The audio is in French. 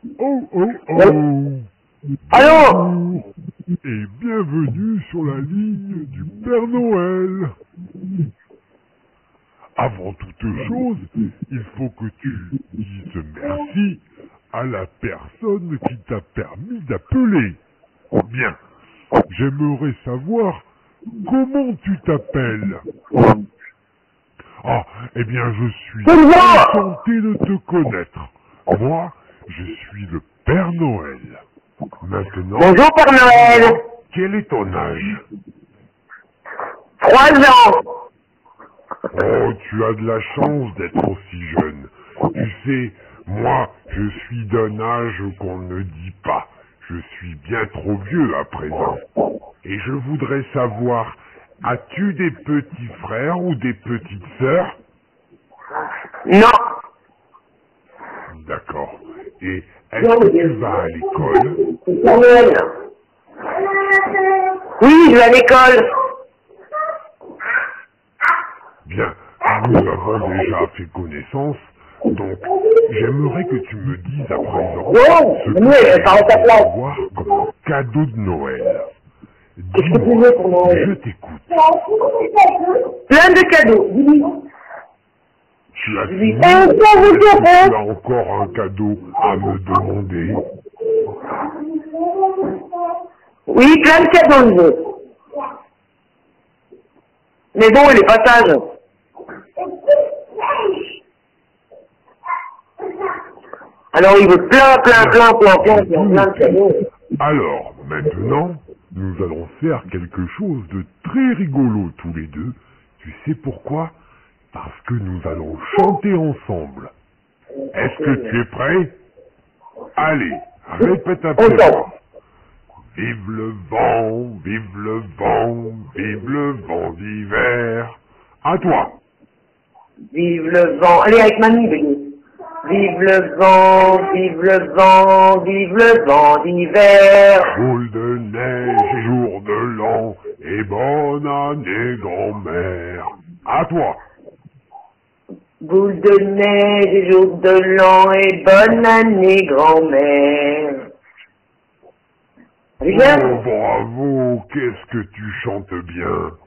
Oh oh oh! Allô? Bonjour et bienvenue sur la ligne du Père Noël. Avant toute chose, il faut que tu dises merci à la personne qui t'a permis d'appeler. Bien, j'aimerais savoir comment tu t'appelles. Ah, eh bien je suis enchanté de te connaître. Moi, je suis le Père Noël. Maintenant, Bonjour Père Noël. quel est ton âge? 3 ans. Oh, tu as de la chance d'être aussi jeune. Tu sais, moi, je suis d'un âge qu'on ne dit pas. Je suis bien trop vieux à présent. Et je voudrais savoir, as-tu des petits frères ou des petites sœurs? Non. D'accord. Et est-ce que tu vas à l'école? Père Noël. Oui, je vais à l'école. Bien, nous avons déjà fait connaissance, donc j'aimerais que tu me dises à présent ce que tu vas recevoir comme cadeau de Noël. Qu'est-ce que tu Dis-moi, veux pour Noël? je t'écoute. Plein de cadeaux. Tu as fini? Est-ce que tu as encore un cadeau à me demander? Oui, plein de cadeaux, je veux. Mais bon, il est pas sage. Alors il veut plein de cadeaux. Alors, maintenant, nous allons faire quelque chose de très rigolo tous les deux. Tu sais pourquoi? Parce que nous allons chanter ensemble. Est-ce que tu es prêt? Allez, répète après moi. Vive le vent, vive le vent, vive le vent d'hiver. À toi. Vive le vent. Allez, avec mamie, Béni. Vive le vent, vive le vent, vive le vent d'hiver. Boule de neige et jour de l'an, et bonne année grand-mère. À toi. Boule de neige et jour de l'an et bonne année grand-mère. Oh, bravo, qu'est-ce que tu chantes bien.